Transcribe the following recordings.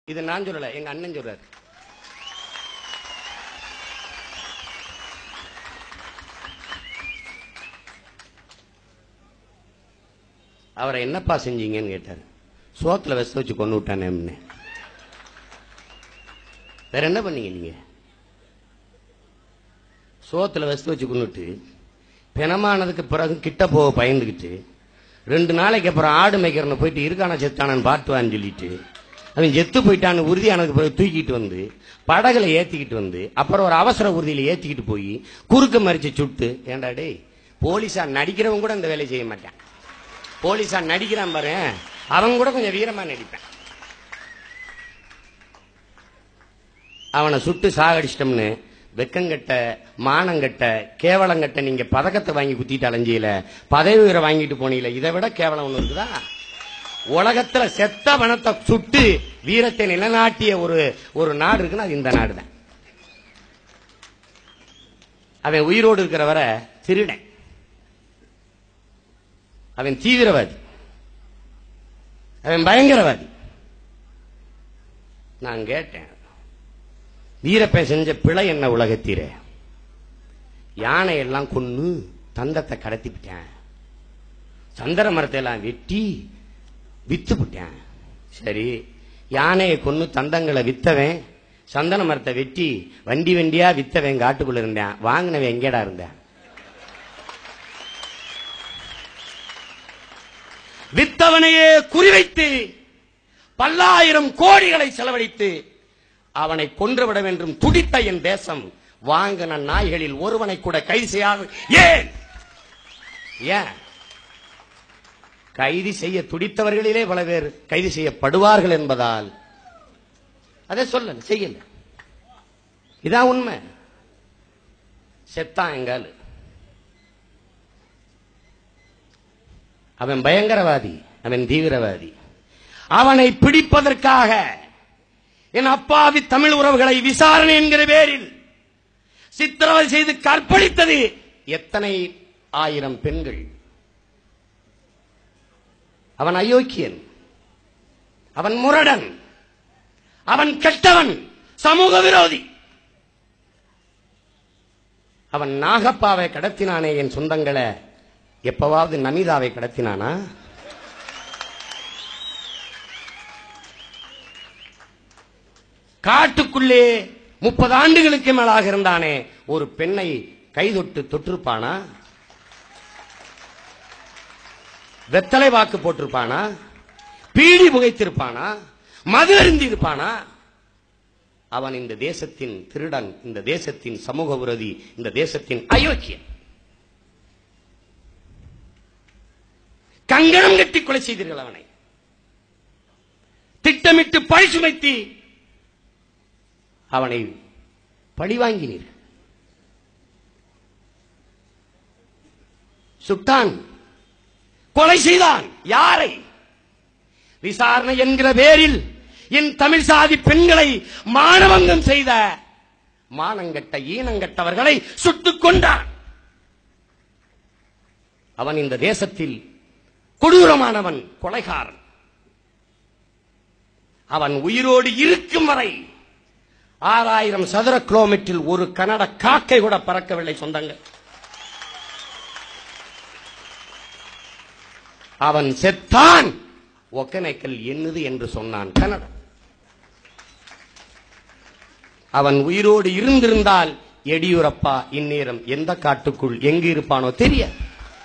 இது நான் சொல்லல, எங்க அண்ணன் சொல்றாரு. அவரை என்னப்பா செஞ்சீங்கன்னு கேட்டாரு. சோத்துல வெச வச்சு கொண்டு விட்டானே. வேற என்ன பண்ணீங்க நீங்க? சோத்துல வெச வச்சு கொண்டுட்டு பிணமானதுக்கு பிறகு கிட்ட போக பயந்துகிட்டு 2 நாளைக்கு அப்புறம் ஆடு மேய்க்கிறன போயிட்டு இருக்கான செத்தானு பாட்டுவான்னு சொல்லிட்டு அவன் செத்து போயிட்டான்னு உறுதியானதுக்கு பிறகு தூக்கிட்டு வந்து படகுல ஏத்திக்கிட்டு வந்து அப்புறம் ஒரு அவசர ஊர்தியில ஏத்திக்கிட்டு போய் குறுக்க மறிச்சு சுட்டு. ஏண்டா டேய், போலீஸா நடிக்கிறவன் கூட இந்த வேலையை செய்ய மாட்டான். போலீஸா நடிக்கிறான் பாரு, அவன் கூட கொஞ்சம் வீரமா நடிப்பான். அவனை சுட்டு சாகடிச்சிட்டோம்னு வெக்கங்கட்ட, மானங்கட்ட, கேவலங்கட்ட நீங்க பதக்கத்தை வாங்கி குத்திட்டு அலைஞ்சியில, பதவி உயரை வாங்கிட்டு போனீல, இதை விட கேவலம் ஒண்ணு இருக்குதா? உலகத்துல செத்த பணத்தை சுட்டு வீரத்தை நிலைநாட்டிய ஒரு நாடு இருக்குன்னா அது இந்த நாடு தான். அவன் உயிரோடு இருக்கிற வரை திருடன், அவன் தீவிரவாதி, அவன் பயங்கரவாதி. நான் கேட்டேன், வீரப்பன் செஞ்ச பிழை என்ன உலகத்தீரே? யானை எல்லாம் கொன்னு தந்தத்தை கடத்திவிட்டேன், சந்தன மரத்தை எல்லாம் வெட்டி வித்து விட்டேன். சரி, யானையை கொன்னு தந்தங்களை வித்தவன், சந்தன மரத்தை வெட்டி வண்டி வண்டியா வித்தவன் காட்டுக்குள்ள இருந்தேன், வாங்கினவன் எங்கேடா இருந்தேன்? வித்தவனையே குறிவைத்து பல்லாயிரம் கோடிகளை செலவழித்து அவனை கொன்றுவிட வேண்டும் துடித்த என் தேசம் வாங்கின நாய்களில் ஒருவனை கூட கைது செய்யாது. ஏன் கைது செய்ய துடித்தவர்களிலே பல பேர் கைது செய்யப்படுவார்கள் என்பதால் அதை சொல்ல செய்யல. இதான் உண்மை. செத்தான் எங்கால். அவன் பயங்கரவாதி, அவன் தீவிரவாதி. அவனை பிடிப்பதற்காக என் அப்பாவி தமிழ் உறவுகளை விசாரணை என்கிற பேரில் சித்திரவதை செய்து கற்பழித்தது எத்தனை ஆயிரம் பெண்கள். அவன் அயோக்கியன், அவன் முரடன், அவன் கெட்டவன், சமூக விரோதி. அவன் நாகப்பாவை கடத்தினானே என் சொந்தங்களை, எப்பவாவது நமிதாவை கடத்தினானா? காட்டுக்குள்ளே 30 ஆண்டுகளுக்கு மேலாக இருந்தானே ஒரு பெண்ணை கைதொட்டு தொட்டிருப்பானா? வெத்தலை வாக்கு போட்டிருப்பானா? பீடி புகைத்திருப்பானா? மது அருந்தி இருப்பானா? அவன் இந்த தேசத்தின் திருடன், இந்த தேசத்தின் சமூக விரோதி, இந்த தேசத்தின் அயோக்கியன். கங்கணம் கட்டி கொலை செய்தீர்கள் அவனை. திட்டமிட்டு பழி சுமைத்தி அவனை பழி வாங்கினீர்கள். சுட்டான், கொலை செய்தான். யாரை? விசாரணை என்கிற பேரில் என் தமிழ் சாதி பெண்களை மானவங்கம் செய்த மானங்கட்ட ஈனங்கட்டவர்களை சுட்டுக் கொண்டான். அவன் இந்த தேசத்தில் கொடூரமானவன், கொலைகாரன். அவன் உயிரோடு இருக்கும் வரை 6000 சதுர கிலோமீட்டரில் ஒரு கனட காக்கை கூட பறக்கவில்லை சொந்தங்கள். அவன் செத்தான், ஒகேனக்கல் என்னது என்று சொன்னான் கனடா. அவன் உயிரோடு இருந்திருந்தால் எடியூரப்பா இந்நேரம் எந்த காட்டுக்குள் எங்கு இருப்பானோ தெரியாது.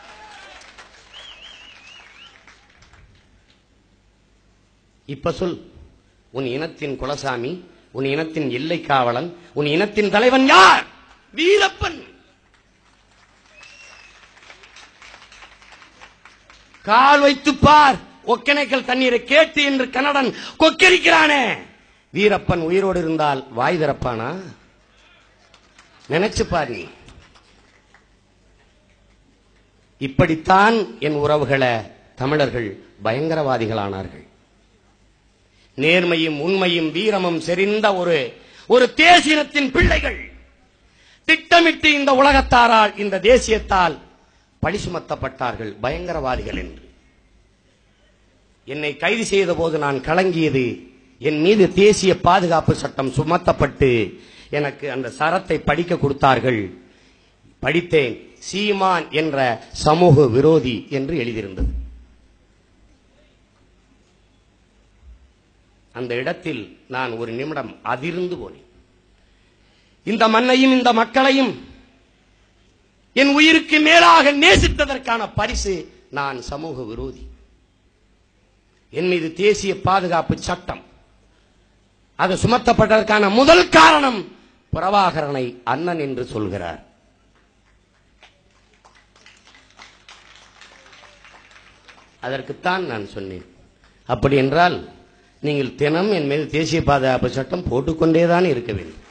இப்ப சொல், உன் இனத்தின் குலசாமி, உன் இனத்தின் எல்லை காவலன், உன் இனத்தின் தலைவன் யார்? வீரப்பன். கால் வைத்து பார், ஒகேனக்கல் தண்ணீரை கேட்டு என்று கன்னடன் கொக்கரிக்கிறானே, வீரப்பன் உயிரோடு இருந்தால் வாய் திறப்பானா? நினைச்சு பாரு. இப்படித்தான் என் உறவுகளை தமிழர்கள் பயங்கரவாதிகளானார்கள். நேர்மையும் உண்மையும் வீரமும் செறிந்த ஒரு தேசியத்தின் பிள்ளைகள் திட்டமிட்டு இந்த உலகத்தாரால், இந்த தேசியத்தால் பழி சுமத்தப்பட்டார்கள் பயங்கரவாதிகள் என்று. என்னை கைது செய்த போது நான் கலங்கியது என் மீது தேசிய பாதுகாப்பு சட்டம் சுமத்தப்பட்டு எனக்கு அந்த சரத்தை படிக்க கொடுத்தார்கள். படித்தேன். சீமான் என்ற சமூக விரோதி என்று எழுதியிருந்தது. அந்த இடத்தில் நான் ஒரு நிமிடம் அதிர்ந்து போனேன். இந்த மண்ணையும் இந்த மக்களையும் என் உயிருக்கு மேலாக நேசித்ததற்கான பரிசு நான் சமூக விரோதி. என் மீது தேசிய பாதுகாப்பு சட்டம் அது சுமத்தப்பட்டதற்கான முதல் காரணம் பிரபாகரனை அண்ணன் என்று சொல்கிறார். அதற்குத்தான் நான் சொன்னேன், அப்படி என்றால் நீங்கள் தினம் என் மீது தேசிய பாதுகாப்பு சட்டம் போட்டுக்கொண்டேதான் இருக்க வேண்டும்.